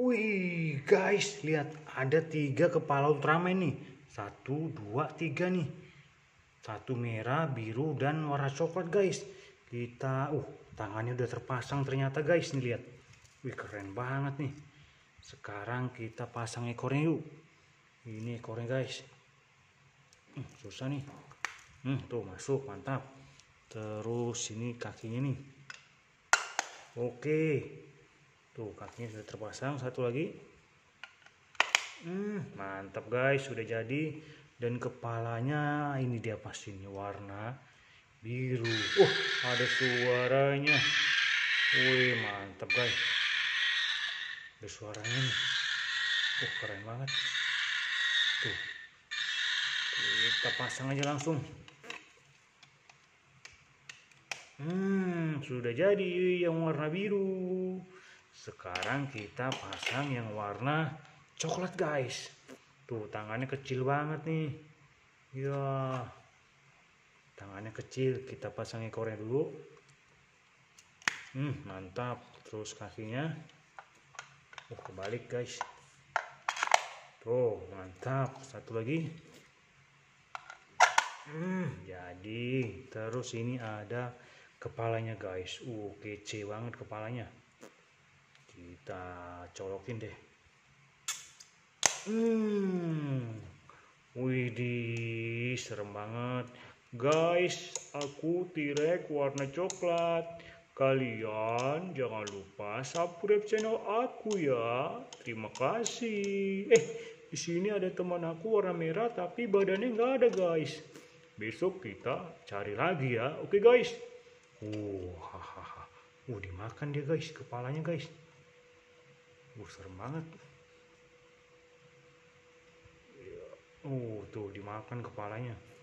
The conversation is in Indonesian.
Wih guys, lihat ada 3 kepala Ultraman nih. 1, 2, 3 nih. Satu merah, biru, dan warna coklat guys. Kita, tangannya udah terpasang ternyata guys, nih lihat. Wih keren banget nih. Sekarang kita pasang ekornya yuk. Ini ekornya guys. Susah nih. Tuh masuk, mantap. Terus ini kakinya nih. Oke. Tuh kakinya sudah terpasang. Satu lagi. Mantap guys, sudah jadi. Dan kepalanya ini dia pastinya warna biru. Ada suaranya. Wih mantap guys. Ada suaranya nih. Keren banget. Tuh. Kita pasang aja langsung. Sudah jadi yang warna biru. Sekarang kita pasang yang warna coklat guys. Tuh tangannya kecil banget nih. Ya. Tangannya kecil, kita pasang ekornya dulu. Mantap. Terus kakinya. Kebalik guys. Tuh, mantap. Satu lagi. Jadi. Terus ini ada kepalanya guys. Kece banget kepalanya. Kita colokin deh. Widih, serem banget. Guys, aku T-Rex warna coklat. Kalian jangan lupa subscribe channel aku ya. Terima kasih. Di sini ada teman aku warna merah tapi badannya nggak ada guys. Besok kita cari lagi ya. Oke guys. Dimakan dia guys, kepalanya guys. Serem banget. Tuh dimakan kepalanya.